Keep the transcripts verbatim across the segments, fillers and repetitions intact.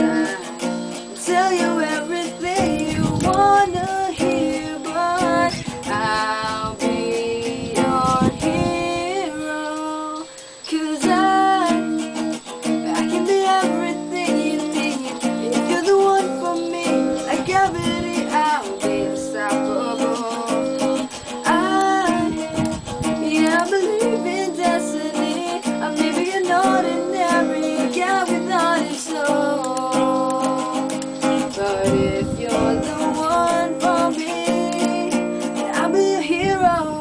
I'll tell you everything you wanna hear, but I'll be your hero. 'Cause I, I can be everything you need. If you're the one for me, like gravity, I'll be unstoppable. I, yeah, I believe in destiny. I may be an ordinary guy without a soul, but if you're the one for me, then I'll be a hero.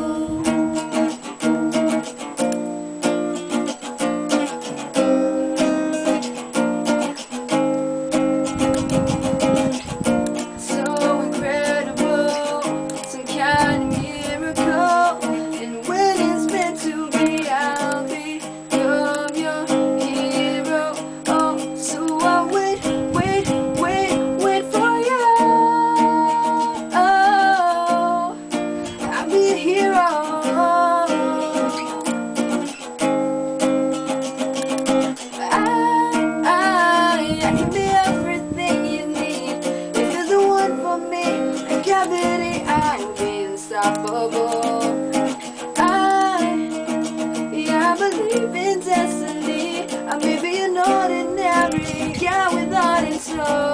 So incredible, some kind of miracle, and when it's meant to be, I'll be your, your hero. Oh, so I wait, wait, wait, wait for you. Oh, I'll be a hero. I, I, I can be everything you need. If you're the one for me, like gravity, I'll be unstoppable. I, yeah, I believe in destiny. I may be an ordinary guy without a soul,